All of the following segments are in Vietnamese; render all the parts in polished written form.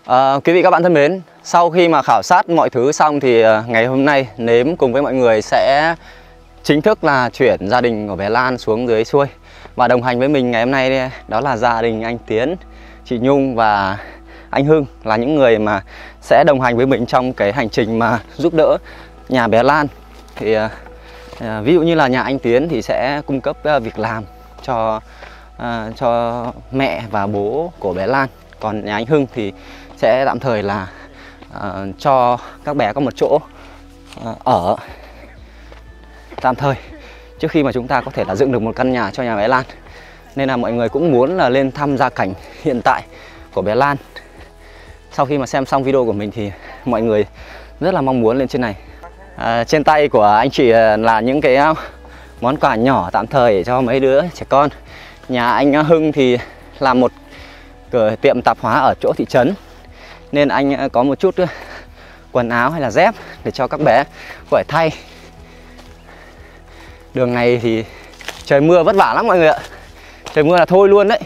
Quý vị các bạn thân mến, sau khi mà khảo sát mọi thứ xong thì ngày hôm nay Nếm cùng với mọi người sẽ chính thức là chuyển gia đình của bé Lan xuống dưới xuôi. Và đồng hành với mình ngày hôm nay đó là gia đình anh Tiến, chị Nhung và anh Hưng, là những người mà sẽ đồng hành với mình trong cái hành trình mà giúp đỡ nhà bé Lan. Thì ví dụ như là nhà anh Tiến thì sẽ cung cấp việc làm cho mẹ và bố của bé Lan. Còn nhà anh Hưng thì sẽ tạm thời là cho các bé có một chỗ ở tạm thời trước khi mà chúng ta có thể là dựng được một căn nhà cho nhà bé Lan. Nên là mọi người cũng muốn là lên thăm gia cảnh hiện tại của bé Lan. Sau khi mà xem xong video của mình thì mọi người rất là mong muốn lên trên này. Trên tay của anh chị là những cái món quà nhỏ tạm thời cho mấy đứa trẻ con. Nhà anh Hưng thì làm một cửa tiệm tạp hóa ở chỗ thị trấn, nên anh có một chút quần áo hay là dép để cho các bé có thể thay. Đường này thì trời mưa vất vả lắm mọi người ạ. Trời mưa là thôi luôn đấy.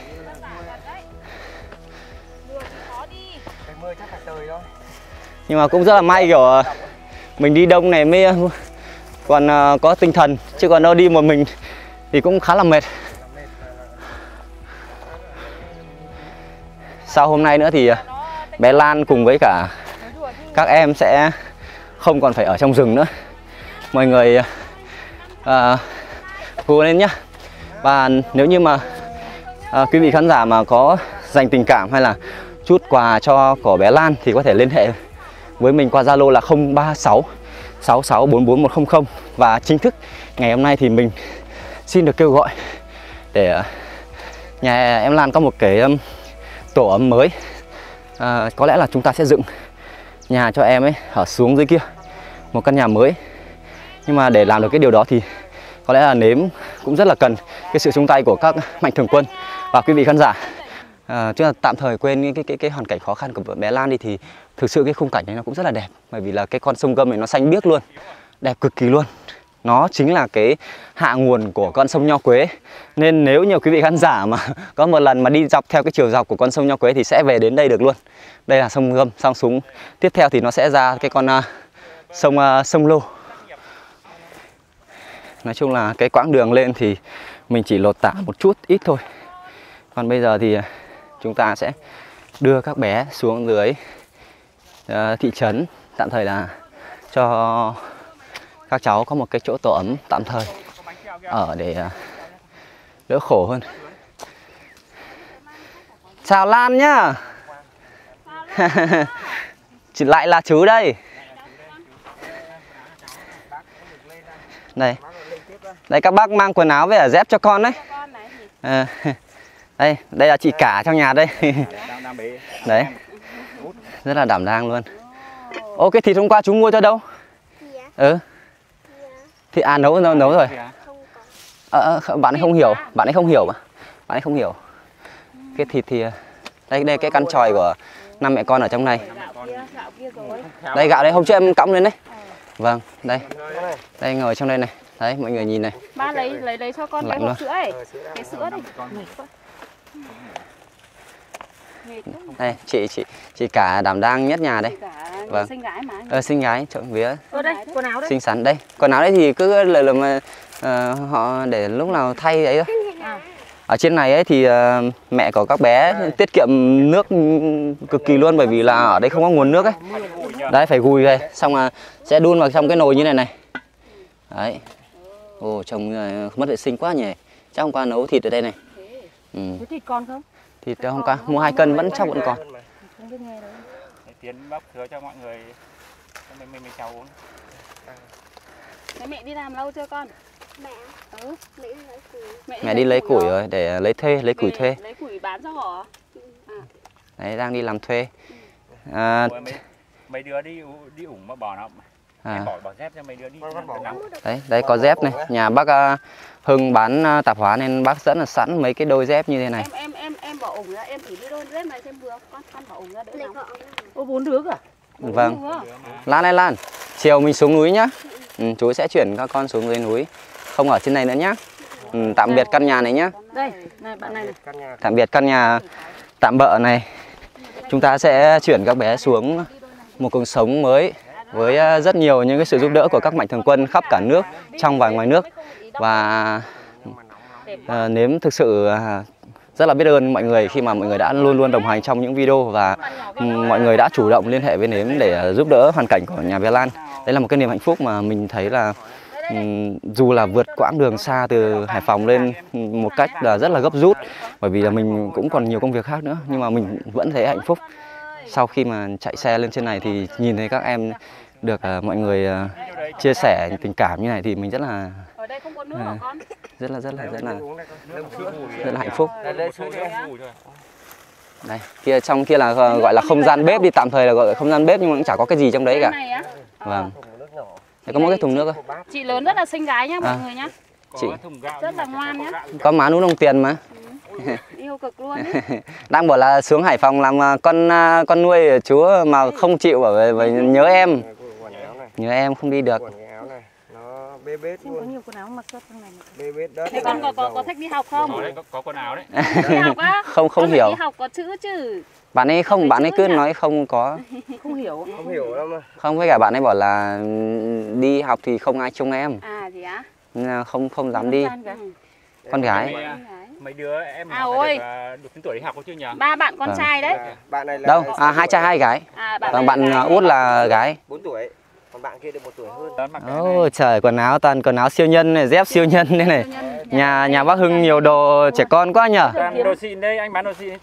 Nhưng mà cũng rất là may kiểu mình đi đông này mới còn có tinh thần, chứ còn đâu đi một mình thì cũng khá là mệt. Sau hôm nay nữa thì bé Lan cùng với cả các em sẽ không còn phải ở trong rừng nữa. Mọi người cố lên nhé. Và nếu như mà quý vị khán giả mà có dành tình cảm hay là chút quà cho của bé Lan thì có thể liên hệ với mình qua Zalo là 036 66 44 100. Và chính thức ngày hôm nay thì mình xin được kêu gọi để nhà em Lan có một cái tổ ấm mới. Có lẽ là chúng ta sẽ dựng nhà cho em ấy ở xuống dưới kia, một căn nhà mới. Nhưng mà để làm được cái điều đó thì có lẽ là Nếm cũng rất là cần cái sự chung tay của các mạnh thường quân và quý vị khán giả. Chứ là tạm thời quên cái hoàn cảnh khó khăn của bé Lan đi, thì thực sự cái khung cảnh này nó cũng rất là đẹp. Bởi vì là cái con sông Gâm này nó xanh biếc luôn, đẹp cực kỳ luôn. Nó chính là cái hạ nguồn của con sông Nho Quế. Nên nếu nhiều quý vị khán giả mà có một lần mà đi dọc theo cái chiều dọc của con sông Nho Quế thì sẽ về đến đây được luôn. Đây là sông Gâm, xong xuống tiếp theo thì nó sẽ ra cái con sông Lô. Nói chung là cái quãng đường lên thì mình chỉ lột tả một chút ít thôi. Còn bây giờ thì chúng ta sẽ đưa các bé xuống dưới thị trấn, tạm thời là cho các cháu có một cái chỗ tổ ấm tạm thời ở để đỡ khổ hơn. Chào Lan nhá. Chị lại là chú đây. Đây. Đây các bác mang quần áo với cả dép cho con đấy. Đây là chị cả trong nhà đây. Đấy. Rất là đảm đang luôn. Ô, cái thịt hôm qua chú mua cho đâu? Ừ. Thì nấu rồi. Bạn ấy không hiểu, bạn ấy không hiểu. Cái thịt thì đây cái căn chòi của 5 mẹ con ở trong này. Đây gạo đây, hôm trước em cõng lên đấy. Vâng, đây. Đây ngồi trong đây này. Đấy, mọi người nhìn này. Ba lấy cho con cái hộp sữa ấy. Cái sữa này. Đây, chị cả đảm đang nhất nhà đây. Vâng. Xinh gái mà. Xinh gái, trộm vía. Đây, quần áo đấy. Xinh xắn đây. Quần áo đấy thì cứ lời họ để lúc nào thay ấy thôi. Ở trên này ấy thì mẹ của các bé tiết kiệm nước cực kỳ luôn, bởi vì là ở đây không có nguồn nước ấy. Đấy, phải gùi về, xong là sẽ đun vào trong cái nồi như này này. Đấy. Ồ, trông mất vệ sinh quá nhỉ. Chắc hôm qua nấu thịt ở đây này. Có thịt con không? Thịt hôm qua mua 2 cân vẫn chắc vẫn còn. Không biết nghe đâu. Tiến bóc sữa cho mọi người, cho mình cháu uống. Thế mẹ đi làm lâu chưa con? Mẹ Mẹ đi lấy củi rồi, để lấy củi thuê. Lấy củi bán cho họ. Đấy, đang đi làm thuê. Mấy đứa đi ủng mà bỏ nó. Bỏ dép cho mấy đứa đi. Đấy có dép này. Nhà bác Hưng bán tạp hóa nên bác dẫn là sẵn mấy cái đôi dép như thế này. Em bỏ ủng ra, em thử đi đôi dép này xem vừa. Con bỏ ủng ra đỡ nào. Ô, 4 đứa cả. Vâng. Lan, chiều mình xuống núi nhá. Chú sẽ chuyển các con xuống dưới núi, không ở trên này nữa nhá. Tạm biệt căn nhà này nhá. Đây, này bạn này này. Tạm biệt căn nhà tạm bợ này. chúng ta sẽ chuyển các bé xuống một cuộc sống mới với rất nhiều những cái sự giúp đỡ của các mạnh thường quân khắp cả nước, trong và ngoài nước. Và Nếm thực sự rất là biết ơn mọi người khi mà mọi người đã luôn luôn đồng hành trong những video, và mọi người đã chủ động liên hệ với Nếm để giúp đỡ hoàn cảnh của nhà bé Lan. Đấy là một cái niềm hạnh phúc mà mình thấy là dù là vượt quãng đường xa từ Hải Phòng lên một cách là rất là gấp rút, bởi vì là mình cũng còn nhiều công việc khác nữa, nhưng mà mình vẫn thấy hạnh phúc. Sau khi mà chạy xe lên trên này thì nhìn thấy các em được mọi người chia sẻ tình cảm như này thì mình rất là hạnh phúc. Đây, kia trong kia là gọi là không gian bếp đi, tạm thời là gọi là không gian bếp nhưng mà cũng chả có cái gì trong đấy cả. Vâng. Đây, có mỗi cái thùng nước thôi. Chị lớn rất là xinh gái nhá mọi người nhá. Chị rất là ngoan nhá. có má nú đồng tiền mà. Yêu cực luôn ấy. Đang bảo là xuống Hải Phòng làm con nuôi chú mà không chịu, bởi vì nhớ em không đi được. Bê bết luôn. Có nhiều quần áo mặc tốt trong này. Bê bết đất. Thế con có thích đi học không? Có quần áo đấy. Đi học á? Không hiểu. Đi học có chữ chứ. Bạn ấy không, bạn ấy cứ nói không có. Không hiểu. Không hiểu lắm mà. Không, với cả bạn ấy bảo là đi học thì không ai trông em. À gì á? Nên là không dám đi. Con gái. Mấy đứa em ôi. được đến tuổi đi học có chưa nhỉ? 3 bạn con trai đấy. Bạn này là Đâu? 2 trai 2 gái. Còn bạn út là gái. 4 tuổi. Còn bạn kia được 1 tuổi hơn. Ôi trời, quần áo toàn quần áo siêu nhân này, dép siêu nhân đây này. Nhà bác Hưng nhiều đồ trẻ con quá nhở. Đồ xịn đây, anh bán đồ xịn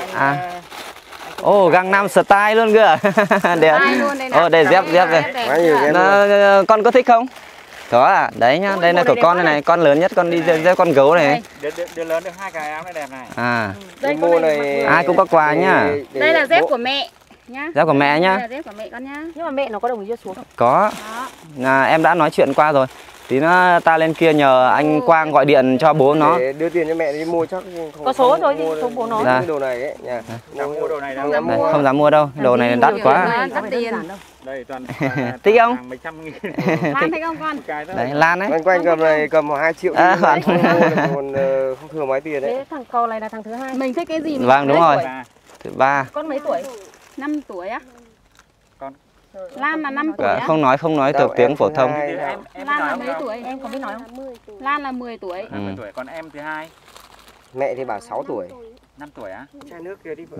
Gangnam Style luôn cơ. Đẹp. Đây dép này. Con có thích không? Có à, đấy nhá, đây là của con này, con lớn nhất, con đi dép con gấu này. Đứa lớn được 2 cái áo này đẹp này. Đây này ai cũng có quà nhá. Đây là dép của mẹ nhá. Dép của mẹ nhá. Đây là dép của mẹ con nhá. Nhưng mà mẹ nó có đồng ý cho xuống không? Có. Em đã nói chuyện qua rồi. Tí nữa ta lên kia nhờ anh Quang gọi điện cho bố nó. Để đưa tiền cho mẹ đi mua chắc không. Có số rồi thì số bố nó. Cái đồ này ấy nha. Mua đồ này đâu. Không dám mua đâu, đồ này đắt quá. Đắt tiền. Đây toàn thích không? mấy trăm nghìn. Lan thấy không con? Đấy, Lan đấy. Quanh cầm này cầm 2 triệu đi. Còn không thừa mấy tiền đấy. Thế thằng cò này là thằng thứ 2. Mình thích cái gì? Vâng, đúng rồi. Thứ 3. Con mấy tuổi? 5 tuổi á? Con Lan là 5 tuổi á? Không nói được tiếng phổ thông. Lan là mấy tuổi? Em có biết nói không? Lan là 10 tuổi. 10 tuổi, còn em thứ 2. Mẹ thì bảo 6 tuổi. 5 tuổi á? Chai nước kia đi.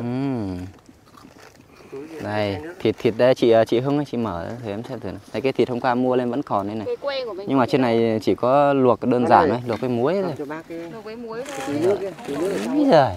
Đây, thịt đây chị Hưng ấy, chị mở thử em xem thử này. Đây, cái thịt hôm qua mua lên vẫn còn đây này. Nhưng mà trên này chỉ có luộc đơn giản thôi, luộc với muối thôi. Luộc với muối thôi. Úi giời.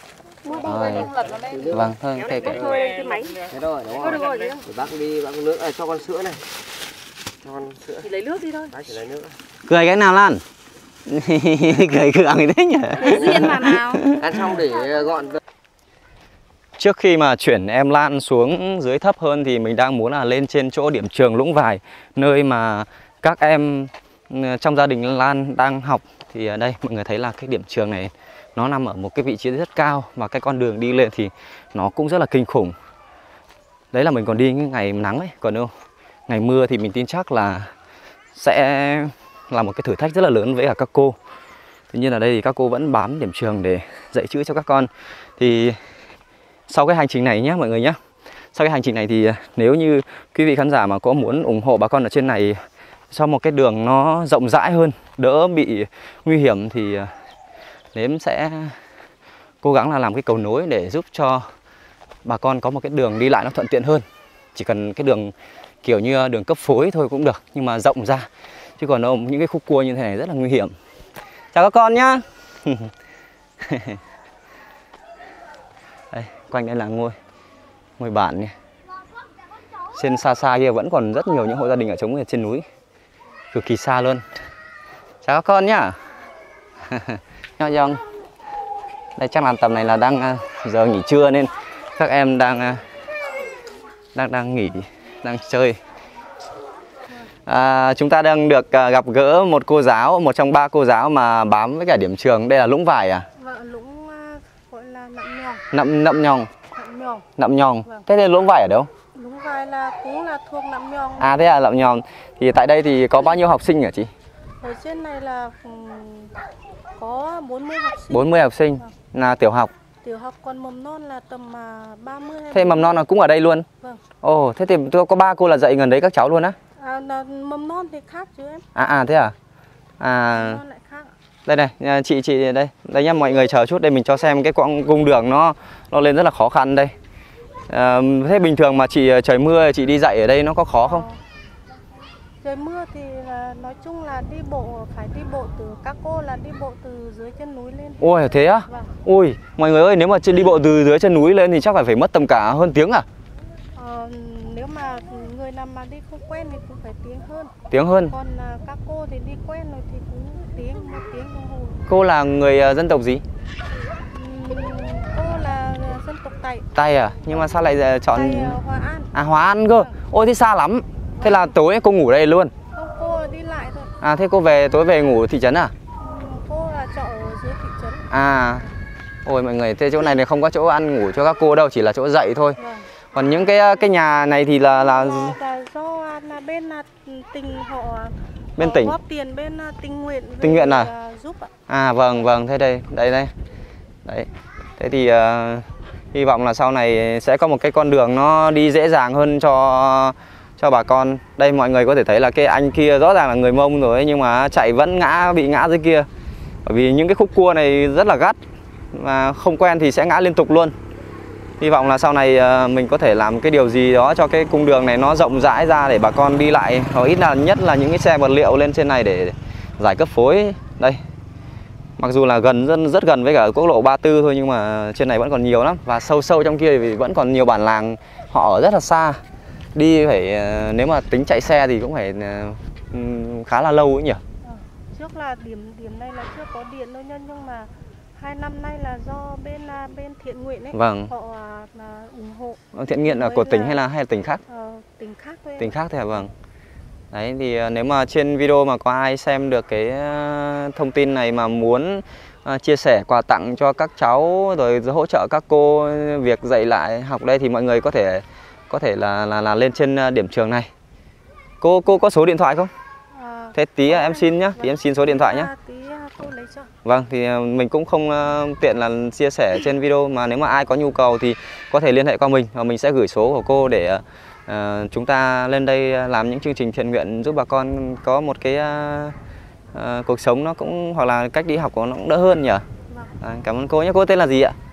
Vâng, thôi kệ. Thế rồi, đúng rồi. Để bác đi bác nước cho con sữa này. Cho con sữa. Chỉ lấy nước đi thôi. Bác chỉ lấy nước. Cười cái nào Lan? Cười gượng thế nhỉ? Riêng mà nào. Ăn xong để gọn. Trước khi mà chuyển em Lan xuống dưới thấp hơn thì mình đang muốn là lên trên chỗ điểm trường Lũng Vài, nơi mà các em trong gia đình Lan đang học. Thì ở đây mọi người thấy là cái điểm trường này nó nằm ở một cái vị trí rất cao, và cái con đường đi lên thì nó cũng rất là kinh khủng. Đấy là mình còn đi những ngày nắng ấy, còn đâu ngày mưa thì mình tin chắc là sẽ là một cái thử thách rất là lớn với cả các cô. Tuy nhiên ở đây thì các cô vẫn bám điểm trường để dạy chữ cho các con. Thì sau cái hành trình này nhé mọi người nhé, sau cái hành trình này thì nếu như quý vị khán giả mà có muốn ủng hộ bà con ở trên này cho một cái đường nó rộng rãi hơn, đỡ bị nguy hiểm, thì Nếm sẽ cố gắng là làm cái cầu nối để giúp cho bà con có một cái đường đi lại nó thuận tiện hơn. Chỉ cần cái đường kiểu như đường cấp phối thôi cũng được, nhưng mà rộng ra. Chứ còn những cái khúc cua như thế này rất là nguy hiểm. Chào các con nhá. Đây, quanh đây là ngôi bản này. Trên xa xa kia vẫn còn rất nhiều những hộ gia đình ở trống ở trên núi, cực kỳ xa luôn. Chào các con nhá. Đây chắc là tầm này là đang giờ nghỉ trưa nên các em đang nghỉ, đang chơi. Chúng ta đang được gặp gỡ một cô giáo, một trong 3 cô giáo mà bám với cả điểm trường. Đây là Lũng Vài à? Vâng, Lũng gọi là Nậm Nhòng. Nậm Nhòng. Nậm Nhòng. Vâng. Thế nên Lũng Vài ở đâu? Lũng Vài cũng là thuộc Nậm Nhòng. À thế là Nậm Nhòng. Thì tại đây thì có bao nhiêu học sinh hả chị? Ở trên này là có 40 học sinh. 40 học sinh là tiểu học. Tiểu học còn mầm non là tầm 30 hay Thế mầm non là cũng ở đây luôn? Vâng. Ồ, thế thì tôi có 3 cô là dạy gần đấy các cháu luôn á? Mầm non thì khác chứ em. Thế à? Mầm non lại khác. Đây này, chị đây. Đây nhá, mọi người chờ chút đây mình cho xem cái quãng cung đường nó lên rất là khó khăn đây. Thế bình thường mà chị trời mưa chị đi dạy ở đây nó có khó không? Trời mưa thì nói chung là phải đi bộ từ các cô là đi bộ từ dưới chân núi lên. Ôi thế á? Vâng. Ôi, mọi người ơi, nếu mà đi bộ từ dưới chân núi lên thì chắc phải mất tầm cả hơn tiếng à? Nếu mà người nào mà đi không quen thì cũng phải tiếng hơn. Tiếng hơn. Còn các cô thì đi quen rồi thì cũng một tiếng đồng hồ. Cô là người dân tộc gì? Cô là dân tộc Tày. Tày à? Nhưng mà sao lại chọn Tày Hòa An. Hòa An cơ. Ôi thế xa lắm. Thế là tối cô ngủ đây luôn? Không, cô đi lại thôi. Thế cô tối về ngủ thị trấn à? Cô là trọ ở dưới thị trấn. Ôi mọi người, thế chỗ này thì không có chỗ ăn ngủ cho các cô đâu, chỉ là chỗ dạy thôi. Vâng. Còn những cái nhà này thì là do bên tỉnh họ bên tỉnh góp tiền bên tình nguyện giúp ạ. Vâng, thế đây. Đấy. Thế thì hy vọng là sau này sẽ có một cái con đường nó đi dễ dàng hơn cho bà con. Đây mọi người có thể thấy là cái anh kia rõ ràng là người Mông rồi ấy, nhưng mà chạy vẫn bị ngã dưới kia. Bởi vì những cái khúc cua này rất là gắt và không quen thì sẽ ngã liên tục luôn. Hy vọng là sau này mình có thể làm cái điều gì đó cho cái cung đường này nó rộng rãi ra để bà con đi lại, hoặc ít là nhất là những cái xe vật liệu lên trên này để giải cấp phối. Đây, mặc dù là rất gần với cả quốc lộ 34 thôi, nhưng mà trên này vẫn còn nhiều lắm. Và sâu trong kia thì vẫn còn nhiều bản làng họ ở rất là xa. Đi phải nếu mà tính chạy xe thì cũng phải khá là lâu ấy nhỉ. Trước là điểm này là chưa có điện đâu nhân, nhưng mà 2 năm nay là do bên thiện nguyện ấy. Vâng. Họ là ủng hộ. Thiện nguyện là của tỉnh hay là tỉnh khác? Tỉnh khác thôi. Tỉnh khác thôi à? Vâng. Đấy thì nếu mà trên video mà có ai xem được cái thông tin này mà muốn chia sẻ quà tặng cho các cháu rồi hỗ trợ các cô việc dạy lại học đây thì mọi người có thể là lên trên điểm trường này. Cô có số điện thoại không? Thế tí em xin nhá, thì em xin số điện thoại nhá. Tí cô lấy cho. Vâng, thì mình cũng không tiện là chia sẻ trên video, mà nếu mà ai có nhu cầu thì có thể liên hệ qua mình và mình sẽ gửi số của cô để chúng ta lên đây làm những chương trình thiện nguyện giúp bà con có một cái cuộc sống nó cũng, hoặc là cách đi học của nó cũng đỡ hơn nhỉ. Vâng. Cảm ơn cô nhé. Cô tên là gì ạ?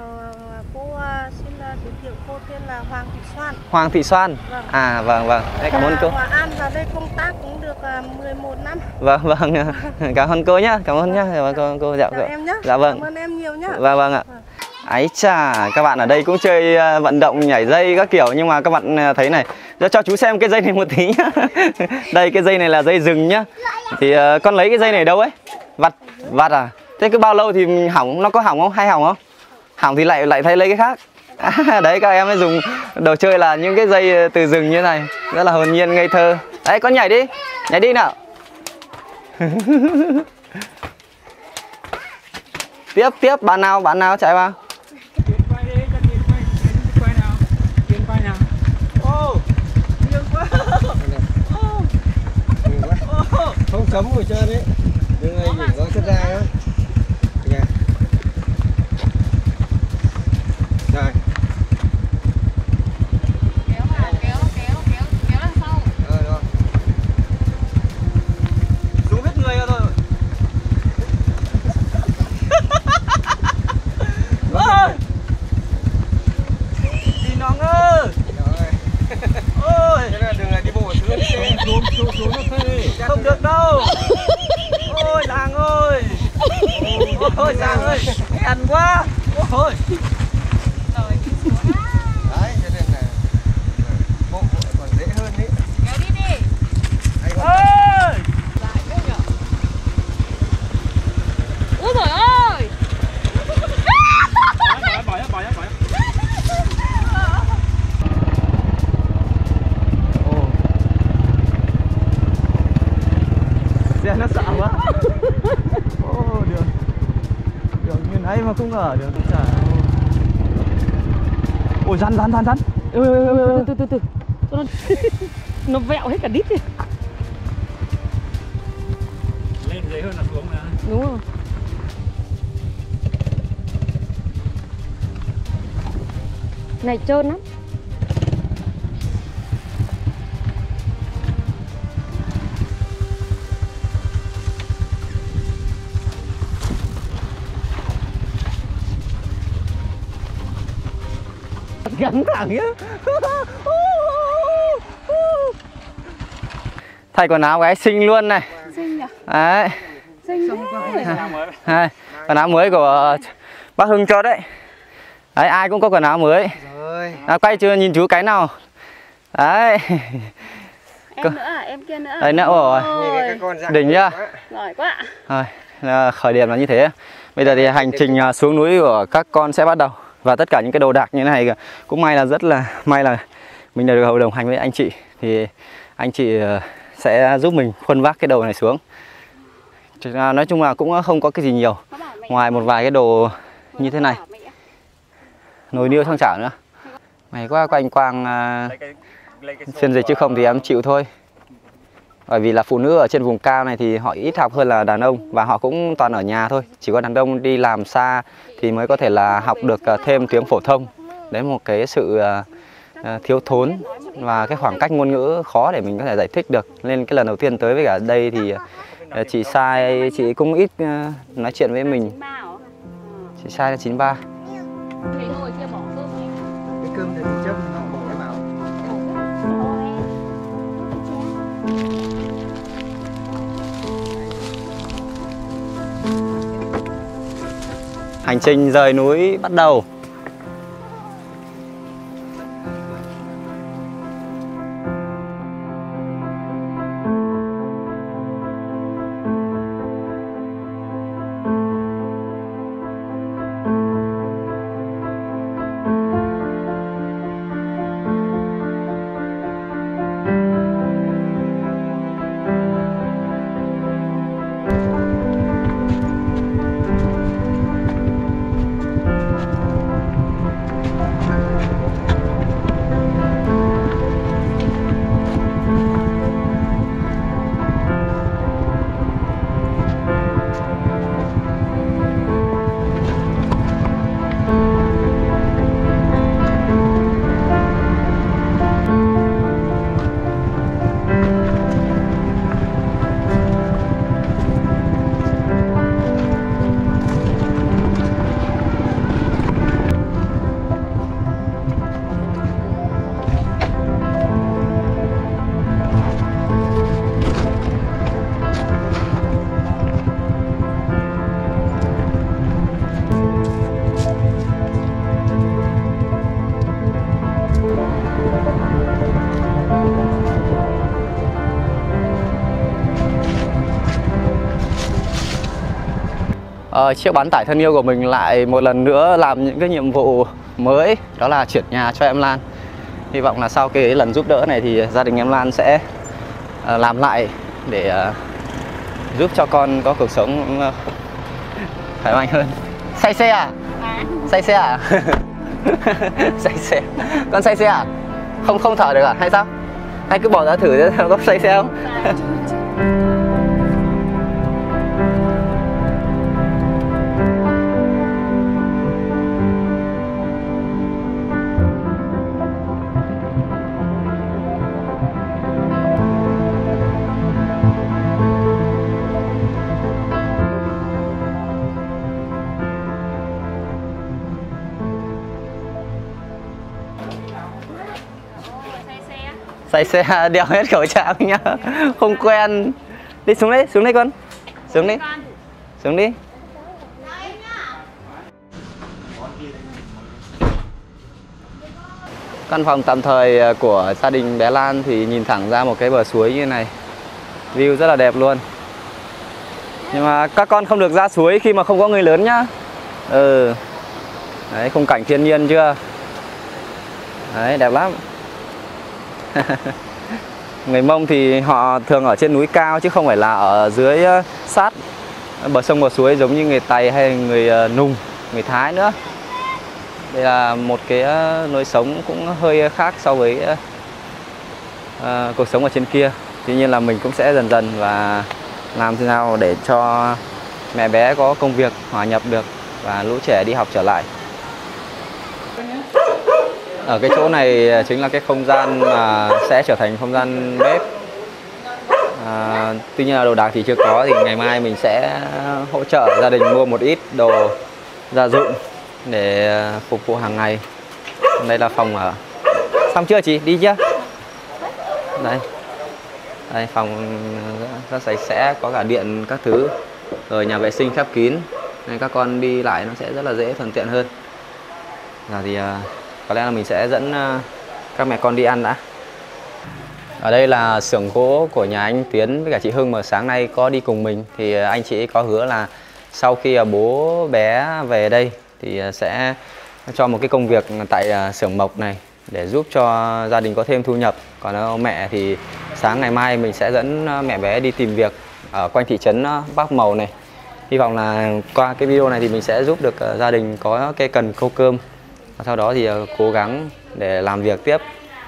Cô xin giới thiệu, cô tên là Hoàng Thị Xoan. Hoàng Thị Xoan. Vâng. Vâng. Cảm ơn cô. Hòa An vào đây công tác cũng được 11 năm. Vâng. Cảm ơn cô nhé. Cảm ơn nhé. Cô dạ em nhé. Dạ vâng. Cảm ơn em nhiều nhé. Vâng ạ. Ấy chà, các bạn ở đây cũng chơi vận động nhảy dây các kiểu, nhưng mà các bạn thấy này, cho chú xem cái dây này một tí nhá. Đây cái dây này là dây rừng nhá. Thì con lấy cái dây này đâu ấy? Vặt à? Thế cứ bao lâu thì mình hỏng, nó có hỏng không? Hay hỏng không? Hỏng thì lại thay lấy cái khác. Đấy các em ấy dùng đồ chơi là những cái dây từ rừng như này, rất là hồn nhiên ngây thơ. Đấy con nhảy đi nào. Tiếp bạn nào chạy vào. Không cấm ngồi chơi đấy. Đừng ai chỉ có chất ra đó. Rồi. Kéo đằng sau. Rồi. Xuống hết người rồi. Ôi! Đi nóng ơi. Ôi! Thế là đừng lại đi bộ xuống nó phê. Không được đâu. Ôi Giang ơi. Ôi Giang ơi, hèn quá. Ôi. Đấy, cho nên là bộ còn dễ hơn đấy. Kéo đi. Ôi! Úi dồi ơi. Bỏ nhá. Xe nó sợ quá. Đường như nãy mà không ngờ được. Ôi rắn. Từ. Nó vẹo hết cả đít đi. Lên dễ hơn là xuống mà. Đúng rồi. Này trơn lắm. Gắn thẳng nhá. Thay quần áo gái xinh luôn này. Xinh nhỉ? Đấy. Xinh Đấy. Quần áo mới của bác Hưng cho đấy. Đấy, ai cũng có quần áo mới. Rồi. Quay chưa nhìn chú cái nào. Đấy. Em nữa à? Em kia nữa à? Đấy nữa rồi. Đỉnh chưa? Giỏi quá. Rồi, khởi điểm là như thế. Bây giờ thì hành trình xuống núi của các con sẽ bắt đầu. Và tất cả những cái đồ đạc như thế này cũng rất là may là mình đã được đồng hành với anh chị. Thì anh chị sẽ giúp mình khuân vác cái đồ này xuống. Nói chung là cũng không có cái gì nhiều, ngoài một vài cái đồ như thế này. Nồi niêu sang chảo nữa. May quá có anh Quang phiên dịch chứ không thì em chịu thôi. Bởi vì là phụ nữ ở trên vùng cao này thì họ ít học hơn là đàn ông. Và họ cũng toàn ở nhà thôi. Chỉ có đàn ông đi làm xa thì mới có thể là học được thêm tiếng phổ thông. Đấy một cái sự thiếu thốn và cái khoảng cách ngôn ngữ khó để mình có thể giải thích được. Nên cái lần đầu tiên tới với cả đây thì chị Sai, chị cũng ít nói chuyện với mình. Chị Sai là 93. Cái nồi kia bỏ cơm này. Cái cơm thì mình châm nó bỏ cái vào. Hành trình rời núi bắt đầu. Chiếc bán tải thân yêu của mình lại một lần nữa làm những cái nhiệm vụ mới, đó là chuyển nhà cho em Lan. Hy vọng là sau cái lần giúp đỡ này thì gia đình em Lan sẽ làm lại để giúp cho con có cuộc sống khỏe mạnh hơn. Say xe à? Say xe à? Say xe. Con say xe à? Không thở được à? Hay sao? Hay cứ bỏ ra thử xem có say xe không? Say xe đeo hết khẩu trang nhá. Không quen. Đi xuống đây con. Xuống đi. Xuống đi. Căn phòng tạm thời của gia đình bé Lan thì nhìn thẳng ra một cái bờ suối như này. View rất là đẹp luôn. Nhưng mà các con không được ra suối khi mà không có người lớn nhá. Đấy, khung cảnh thiên nhiên chưa? Đấy, đẹp lắm. Người Mông thì họ thường ở trên núi cao chứ không phải là ở dưới sát bờ sông bờ suối giống như người Tày hay người Nùng, người Thái nữa. Đây là một cái lối sống cũng hơi khác so với cuộc sống ở trên kia. Tuy nhiên là mình cũng sẽ dần dần và làm thế nào để cho mẹ bé có công việc hòa nhập được và lũ trẻ đi học trở lại. Ở cái chỗ này chính là cái không gian mà sẽ trở thành không gian bếp. Tuy nhiên là đồ đạc thì chưa có, thì ngày mai mình sẽ hỗ trợ gia đình mua một ít đồ gia dụng để phục vụ hàng ngày. Đây là phòng ở. Xong chưa chị? Đi chưa? Đây. Đây phòng rất sạch sẽ, có cả điện các thứ. Rồi nhà vệ sinh khép kín. Nên các con đi lại nó sẽ rất là dễ, thuận tiện hơn. Giờ thì có lẽ là mình sẽ dẫn các mẹ con đi ăn đã. Ở đây là xưởng gỗ của nhà anh Tiến với cả chị Hưng mà sáng nay có đi cùng mình. Thì anh chị có hứa là sau khi bố bé về đây thì sẽ cho một cái công việc tại xưởng mộc này để giúp cho gia đình có thêm thu nhập. Còn mẹ thì sáng ngày mai mình sẽ dẫn mẹ bé đi tìm việc ở quanh thị trấn Bắc Màu này. Hy vọng là qua cái video này thì mình sẽ giúp được gia đình có cái cần câu cơm. Và sau đó thì cố gắng để làm việc tiếp.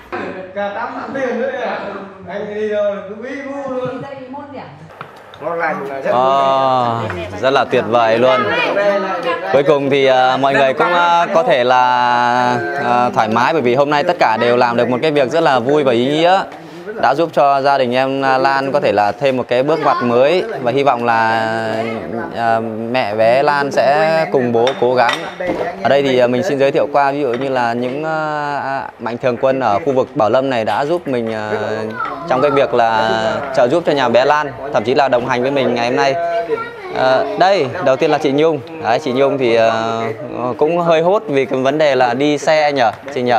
Rất là tuyệt vời luôn. Cuối cùng thì mọi người cũng có thể là thoải mái, bởi vì hôm nay tất cả đều làm được một cái việc rất là vui và ý nghĩa, đã giúp cho gia đình em Lan có thể là thêm một cái bước ngoặt mới. Và hy vọng là mẹ bé Lan sẽ cùng bố cố gắng. Ở đây thì mình xin giới thiệu qua, ví dụ như là những mạnh thường quân ở khu vực Bảo Lâm này đã giúp mình trong cái việc là trợ giúp cho nhà bé Lan, thậm chí là đồng hành với mình ngày hôm nay. Đây, đầu tiên là chị Nhung. Đấy, chị Nhung thì cũng hơi hốt vì cái vấn đề là đi xe nhờ chị nhờ.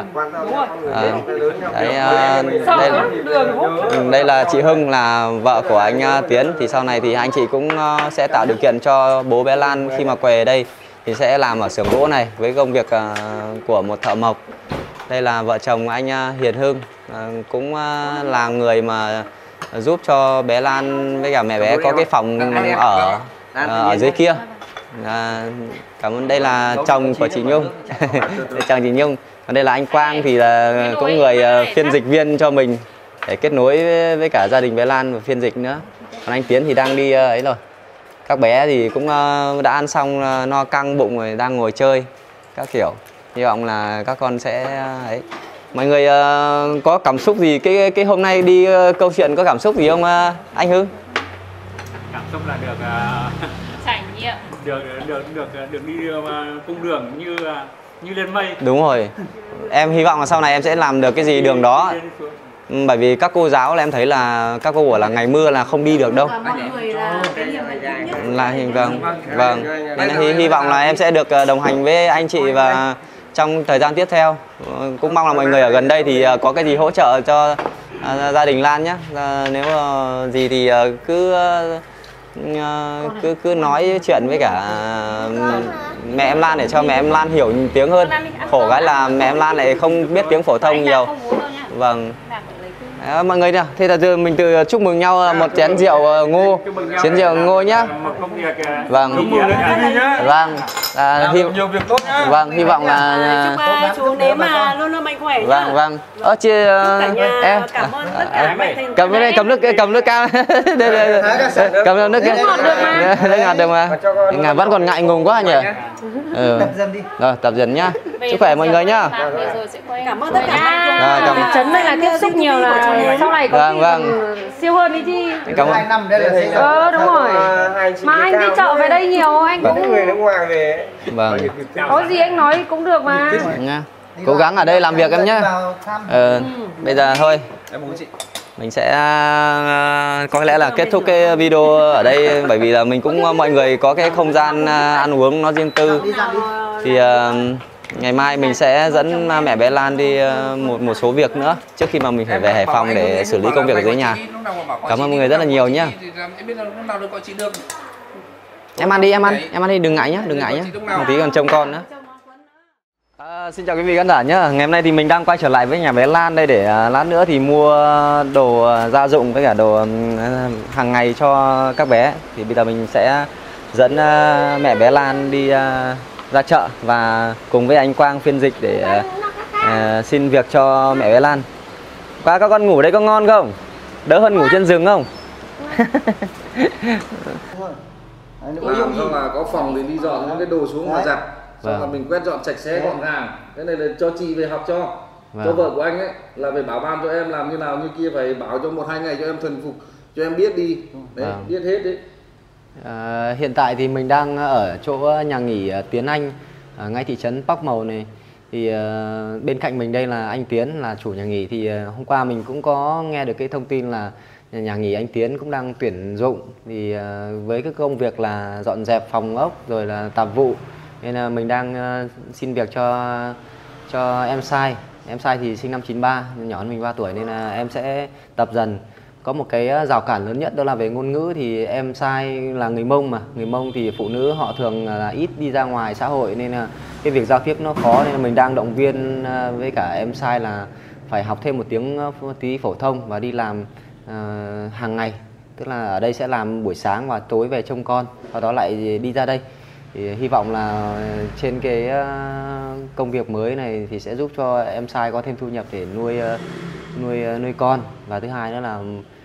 Đây là chị Hưng, là vợ của anh Tiến. Thì sau này thì anh chị cũng sẽ tạo điều kiện cho bố bé Lan khi mà về đây thì sẽ làm ở xưởng gỗ này với công việc của một thợ mộc. Đây là vợ chồng anh Hiền Hưng, cũng là người mà giúp cho bé Lan với cả mẹ bé có cái phòng ở dưới kia. Cảm ơn. Đây là chồng của chị Nhung. Chồng chị Nhung. Còn đây là anh Quang, thì là cũng người phiên dịch viên cho mình để kết nối với cả gia đình bé Lan và phiên dịch nữa. Còn anh Tiến thì đang đi ấy rồi. Các bé thì cũng đã ăn xong no căng bụng rồi, đang ngồi chơi các kiểu. Hy vọng là các con sẽ ấy. Mọi người có cảm xúc gì cái hôm nay đi câu chuyện, có cảm xúc gì không anh Hưng? Cảm xúc là được trải nghiệm, được đi cung đường như lên mây. Đúng rồi. Em hy vọng là sau này em sẽ làm được cái gì đường đó. Bởi vì các cô giáo là em thấy là các cô bảo là ngày mưa là không đi được đâu. Vâng. Nên hy vọng là em sẽ được đồng hành với anh chị và trong thời gian tiếp theo. Cũng mong là mọi người ở gần đây thì có cái gì hỗ trợ cho gia đình Lan nhé. Nếu gì thì cứ nói chuyện với cả mẹ em Lan để cho mẹ em Lan hiểu tiếng hơn. Khổ cái là mẹ em Lan lại không biết tiếng phổ thông nhiều. Vâng. Mọi người nào, thế là mình từ chúc mừng nhau một chén rượu ngô, chén rượu ngô nhá. Vâng. Vâng. Nhiều việc tốt nhá. Vâng, hy vọng là chúc chú nếu mà luôn luôn mạnh khỏe nhá. Vâng. Chia em cảm ơn tất cả mạnh thành cầm nước cam. Đây. Cầm nước kia. Đây ngọt được mà. Ngà vẫn còn ngại ngùng quá nhỉ. Tập dần đi. Rồi, tập dần nhá. Sức khỏe mọi người nhá. Cảm ơn tất cả cảm ơn. Trấn đây là tiếp xúc nhiều là sau này có siêu hơn đi chứ. Cảm ơn. 2 năm đây là Đúng rồi. Mà anh đi chợ về đây nhiều, anh cũng người nước ngoài về. Vâng. có gì anh nói cũng được mà. Nha. Cố gắng ở đây làm việc em nhé. Bây giờ thôi mình sẽ có lẽ là kết thúc cái video ở đây, bởi vì là mình cũng mọi người có cái không gian ăn uống nó riêng tư. Thì ngày mai mình sẽ dẫn mẹ bé Lan đi một số việc nữa trước khi mà mình phải về Hải Phòng để xử lý công việc ở dưới nhà. Cảm ơn mọi người rất là nhiều nhé. Em ăn đi, đừng ngại nhé. Một tí còn trông con nữa. Xin chào quý vị khán giả nhé. Ngày hôm nay thì mình đang quay trở lại với nhà bé Lan đây để lát nữa thì mua đồ gia dụng với cả đồ hàng ngày cho các bé. Thì bây giờ mình sẽ dẫn mẹ bé Lan đi ra chợ và cùng với anh Quang phiên dịch để xin việc cho mẹ bé Lan. Qua các con ngủ đây có ngon không? Đỡ hơn ngủ trên giường không? Xong là có phòng thì đi dọn những cái đồ xuống mà giặt. Xong là mình quét dọn sạch sẽ gọn gàng. Cái này là cho chị về học cho. cho vợ của anh ấy là phải báo ban cho em làm như nào như kia, phải báo cho 1-2 ngày cho em thuần phục, cho em biết đi đấy, biết hết đấy. Hiện tại thì mình đang ở chỗ nhà nghỉ Tiến Anh ở ngay thị trấn Póc Màu này. Thì bên cạnh mình đây là anh Tiến là chủ nhà nghỉ. Thì hôm qua mình cũng có nghe được cái thông tin là nhà nghỉ anh Tiến cũng đang tuyển dụng. Thì với cái công việc là dọn dẹp phòng ốc rồi là tạp vụ, nên là mình đang xin việc cho em Sai. Em Sai thì sinh năm 93, nhỏ hơn mình 3 tuổi, nên là em sẽ tập dần. Có một cái rào cản lớn nhất đó là về ngôn ngữ. Thì em Sai là người Mông, mà người Mông thì phụ nữ họ thường là ít đi ra ngoài xã hội, nên là cái việc giao tiếp nó khó. Nên là mình đang động viên với cả em Sai là phải học thêm một tí phổ thông và đi làm hàng ngày. Tức là ở đây sẽ làm buổi sáng và tối về trông con, sau đó lại đi ra đây. Thì hy vọng là trên cái công việc mới này thì sẽ giúp cho em Sai có thêm thu nhập để nuôi con. Và thứ hai nữa là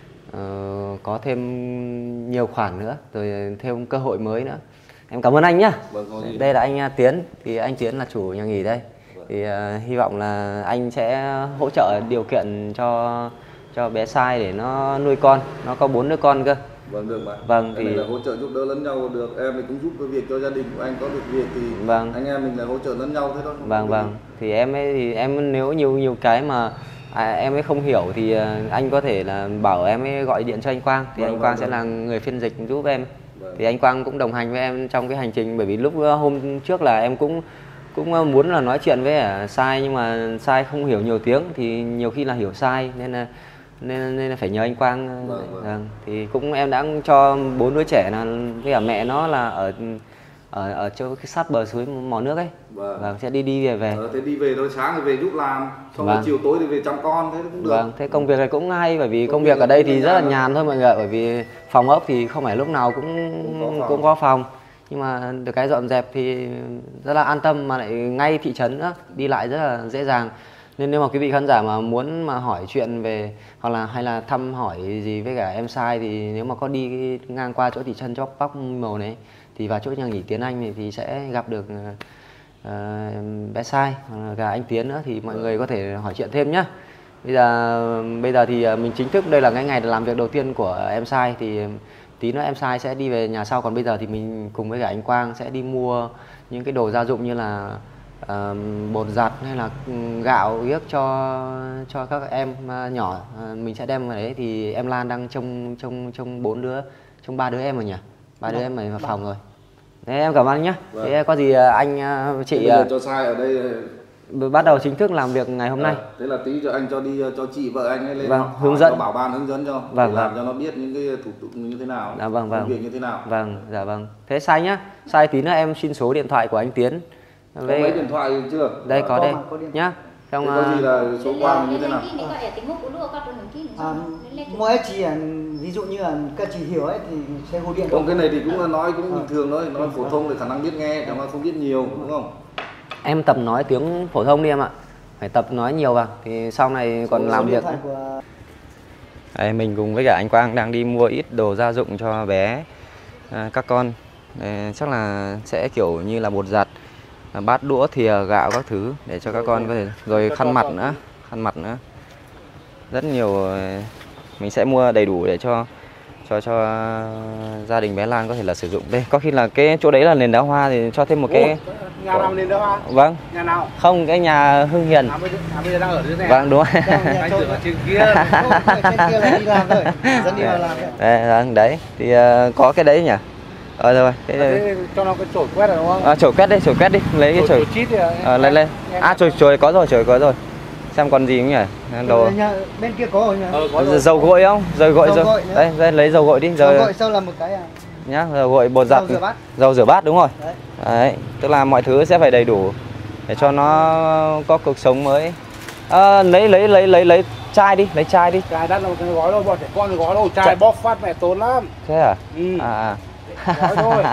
có thêm nhiều khoản nữa, rồi thêm cơ hội mới nữa. Em cảm ơn anh nhá. Đây là anh Tiến, thì anh Tiến là chủ nhà nghỉ đây. Thì hy vọng là anh sẽ hỗ trợ điều kiện cho bé Sai để nó nuôi con, nó có 4 đứa con cơ. Vâng, được mà. Vâng, thì là hỗ trợ giúp đỡ lẫn nhau được, em thì cũng giúp cái việc cho gia đình của anh có được việc thì vâng, anh em mình là hỗ trợ lẫn nhau thế thôi. Vâng. Thì em nếu nhiều cái mà em ấy không hiểu thì anh có thể là bảo em ấy gọi điện cho anh Quang, thì anh Quang sẽ là người phiên dịch giúp em. Thì anh Quang cũng đồng hành với em trong cái hành trình, bởi vì lúc hôm trước là em cũng muốn là nói chuyện với Sai, nhưng mà Sai không hiểu nhiều tiếng thì nhiều khi là hiểu sai, nên là phải nhờ anh Quang. Thì cũng em đã cho 4 đứa trẻ là với cả mẹ nó là ở chỗ cái sát bờ suối mò nước ấy. Vâng, sẽ đi về. Thế đi về thôi, sáng thì về giúp làm, xong rồi chiều tối thì về chăm con, thế cũng được. Vâng, thế công việc này cũng hay, bởi vì công việc ở đây thì rất là nhàn thôi mọi người ạ. Bởi vì phòng ốc thì không phải lúc nào cũng có phòng, nhưng mà được cái dọn dẹp thì rất là an tâm, mà lại ngay thị trấn nữa, đi lại rất là dễ dàng. Nên nếu mà quý vị khán giả mà muốn mà hỏi chuyện về hoặc là hay là thăm hỏi gì với cả em Sai, thì nếu mà có đi ngang qua chỗ thị trấn Póc Màu này thì vào chỗ nhà nghỉ Tiến Anh này thì sẽ gặp được bé Sai hoặc là cả anh Tiến nữa, thì mọi người có thể hỏi chuyện thêm nhá. Bây giờ thì mình chính thức, đây là cái ngày làm việc đầu tiên của em Sai, thì tí nữa em Sai sẽ đi về nhà sau. Còn bây giờ thì mình cùng với cả anh Quang sẽ đi mua những cái đồ gia dụng như là bột giặt hay là gạo ghiếc cho các em nhỏ. Mình sẽ đem vào đấy. Thì em Lan đang trông 3 đứa em rồi nhỉ? 3 đứa em ở phòng rồi. Thế em cảm ơn nhé. Thế có gì anh chị cho Sai ở đây bắt đầu chính thức làm việc ngày hôm nay. Thế là tí cho anh cho đi cho chị vợ anh ấy lên hướng dẫn, bảo ban hướng dẫn cho để làm cho nó biết những cái thủ tục như thế nào, công việc như thế nào. Vâng. Thế Sai nhá. Sai tí nữa em xin số điện thoại của anh Tiến. Có mấy điện thoại chưa? Đây có đây nhá. Trong có gì là số Quang như thế nào? Mỗi chị ví dụ như là các chị hiểu ấy thì sẽ gọi điện. Không, cái này thì cũng là nói cũng bình thường thôi, nói phổ thông thì khả năng biết nghe, nhưng mà không biết nhiều, đúng không? Em tập nói tiếng phổ thông đi em ạ. Phải tập nói nhiều vào thì sau này còn làm việc. Đây, mình cùng với cả anh Quang đang đi mua ít đồ gia dụng cho bé các con. Đây, chắc là sẽ kiểu như là bột giặt, bát đũa thìa gạo các thứ để cho các con có thể, rồi khăn mặt nữa, rất nhiều. Mình sẽ mua đầy đủ để cho gia đình bé Lan có thể là sử dụng. Đây có khi là cái chỗ đấy là nền đá hoa thì cho thêm một cái nhà nào nền đá hoa? Vâng. Nhà nào? Không, cái nhà Hưng Hiền. Bây giờ đang ở dưới này. Vâng, đúng rồi. Anh tưởng ở trên kia. Trên kia là đi làm rồi. Dân đi vào làm đấy thì có cái đấy nhỉ. Rồi thế cho nó cái chổi quét rồi đúng không? Chổi quét đi, lấy cái chổi chít lên. Chổi có rồi. Xem còn gì không nhỉ? Đồ bên kia có rồi nhỉ? Dầu gội không? Dầu gội. Đây lấy dầu gội đi. Dầu gội sau là một cái nhá, dầu gội, bột giặt, dầu rửa bát đúng rồi. Đấy, tức là mọi thứ sẽ phải đầy đủ để cho nó có cuộc sống mới. Lấy chai đi, Chai đắt đâu, cái gói đâu, bọn trẻ con cái gói đâu, chai bóp phát mẹ tốn lắm. Thế à? Gói thôi.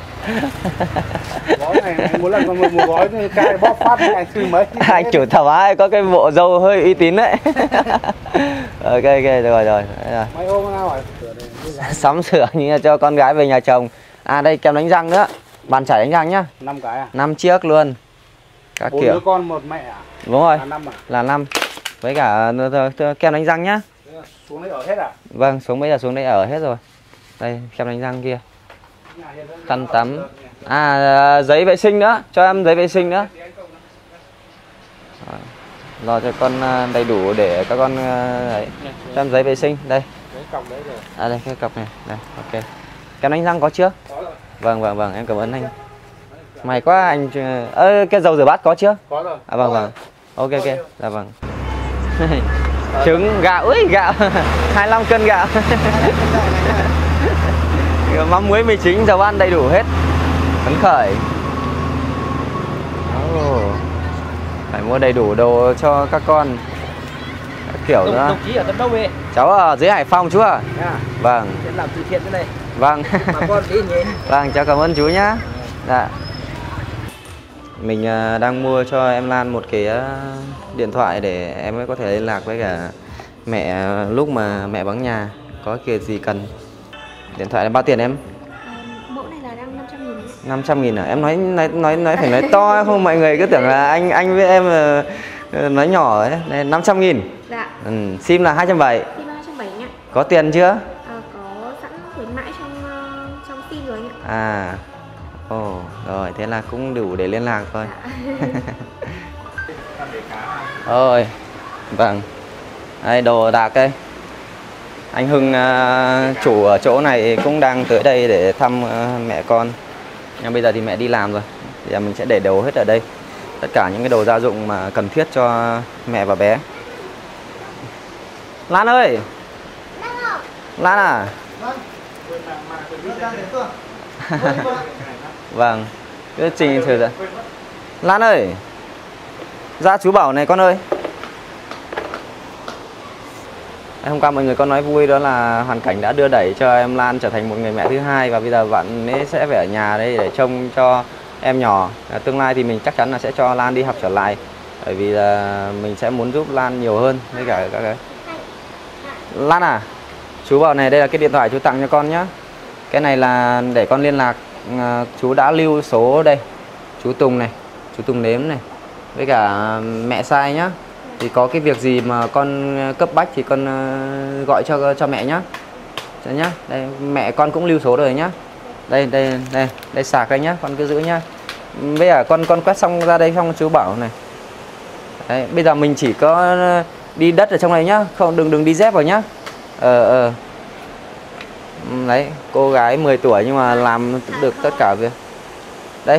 Gói này anh muốn là một gói chai bóp phát anh sư mấy. Anh chủ thảo ai có cái bộ dâu hơi uy tín đấy. Ok, rồi. Mấy hôm nào hỏi sắm sửa như cho con gái về nhà chồng. Đây kem đánh răng nữa, bàn chải đánh răng nhá. 5 cái à? 5 chiếc luôn. các 4 kiểu. đứa con một mẹ à? Đúng rồi. Là 5 à? Là 5. Với cả kem đánh răng nhá. Xuống đấy ở hết à? Vâng, bây giờ xuống đây ở hết rồi. Đây, kem đánh răng kia. Khăn tắm. À, giấy vệ sinh nữa, cho em giấy vệ sinh nữa. Lo cho con đầy đủ để các con đấy. Cho em giấy vệ sinh đây. À đây cái cọc này, đây, ok. Kem đánh răng có chưa? Vâng, em cảm ơn anh. May quá anh. Cái dầu rửa bát có chưa? Có rồi. À vâng. Ok, dạ vâng. Trứng, gạo, gạo 25 cân gạo. Mắm muối mì chính, dầu ăn đầy đủ hết. Phấn khởi. Phải mua đầy đủ đồ cho các con. Các kiểu nữa. Đồng chí ở tận đâu vậy? Cháu ở dưới Hải Phòng chú ạ. Vâng. Làm từ thiện thế này. Vâng. Bà con tí nhỉ? Vâng, cháu cảm ơn chú nhá. Dạ. Mình đang mua cho em Lan một cái điện thoại để em ấy có thể liên lạc với cả mẹ lúc mà mẹ vắng nhà, có việc gì cần. Điện thoại là bao tiền em? Mẫu này là đang 500.000. 500.000 à? Em nói phải nói to không mọi người cứ tưởng là anh với em nói nhỏ ấy. Đây 500.000. Dạ. Sim là 270. Sim là 270 nhá. Có tiền chưa? Có sẵn khuyến mãi trong sim rồi nhá. À. Ồ, rồi thế là cũng đủ để liên lạc thôi. Ôi. Vâng. Đây đồ đạc đây. Anh Hưng chủ ở chỗ này cũng đang tới đây để thăm mẹ con. Nhưng bây giờ thì mẹ đi làm rồi. Bây giờ mình sẽ để đồ hết ở đây. Tất cả những cái đồ gia dụng mà cần thiết cho mẹ và bé. Lan ơi. Lan à. Vâng. Cái trình thử ra. Lan ơi. Ra chú bảo này con ơi. Hôm qua mọi người có nói vui đó là hoàn cảnh đã đưa đẩy cho em Lan trở thành một người mẹ thứ hai. Và bây giờ bạn ấy sẽ phải ở nhà đây để trông cho em nhỏ. Tương lai thì mình chắc chắn là sẽ cho Lan đi học trở lại. Bởi vì là mình sẽ muốn giúp Lan nhiều hơn với cả các cái. Lan à, chú bảo này đây là cái điện thoại chú tặng cho con nhá. Cái này là để con liên lạc. Chú đã lưu số đây. Chú Tùng này, chú Tùng Nếm này, với cả mẹ Sai nhá. Thì có cái việc gì mà con cấp bách thì con gọi cho mẹ nhá. Đấy nhá. Đây mẹ con cũng lưu số rồi nhá. Đây sạc đây nhá, con cứ giữ nhá. Bây giờ con quét xong ra đây xong chú bảo này. Đấy, bây giờ mình chỉ có đi đất ở trong này nhá, không đừng đi dép vào nhá. Đấy, cô gái 10 tuổi nhưng mà làm được tất cả việc. Đây.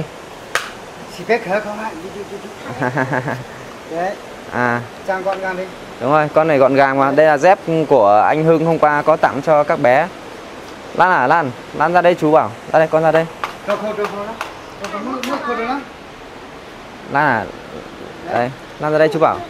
Đấy. À. Trang gọn gàng đi. Đúng rồi, con này gọn gàng mà. Đây là dép của anh Hưng hôm qua có tặng cho các bé. Lan à, Lan ra đây chú bảo. Ra đây, con ra đây. Lan à. Đây, Lan ra đây chú bảo.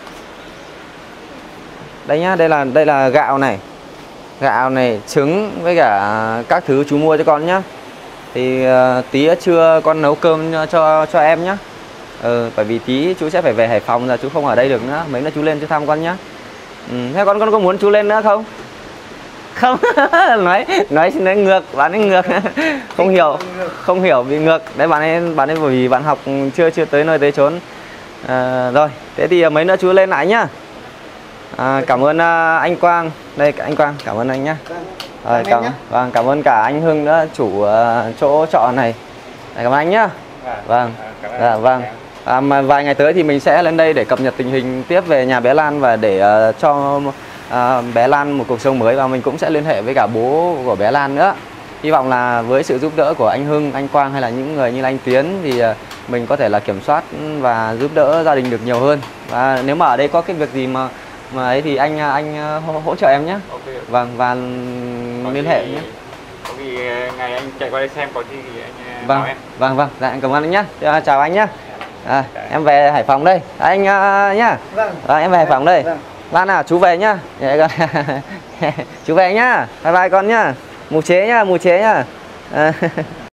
Đây nhá, đây là gạo này. Gạo này, trứng với cả các thứ chú mua cho con nhá. Thì tí trưa con nấu cơm cho em nhá. Bởi vì tí chú sẽ phải về Hải Phòng rồi, chú không ở đây được nữa. Mấy nữa chú lên chú thăm con nhá. Thế con có muốn chú lên nữa không? Không. nói ngược, bạn ấy ngược. Không hiểu bị ngược. Đấy bạn ấy bởi vì bạn học chưa tới nơi tới chốn. Rồi, thế thì mấy nữa chú lên lại nhá. Cảm ơn anh Quang. Đây anh Quang, cảm ơn anh nhá. Rồi, cảm ơn cả anh Hưng nữa, chủ chỗ trọ này. Cảm ơn anh nhá. Vâng. Vài ngày tới thì mình sẽ lên đây để cập nhật tình hình tiếp về nhà bé Lan và để cho bé Lan một cuộc sống mới, và mình cũng sẽ liên hệ với cả bố của bé Lan nữa. Hy vọng là với sự giúp đỡ của anh Hưng, anh Quang hay là những người như là anh Tiến thì mình có thể là kiểm soát và giúp đỡ gia đình được nhiều hơn. Và nếu mà ở đây có cái việc gì mà ấy thì anh hỗ trợ em nhé. Okay. Vâng, và liên hệ nhé. Có gì ngày anh chạy qua đây xem có gì thì anh bảo em. Vâng, dạ, anh cảm ơn anh nhé. Chào anh nhé. Em về Hải Phòng đây. Anh nhá. Em về Hải Phòng đây. Lan nào, chú về nhá. Chú về nhá. Bye bye con nhá. Mù chế nhá.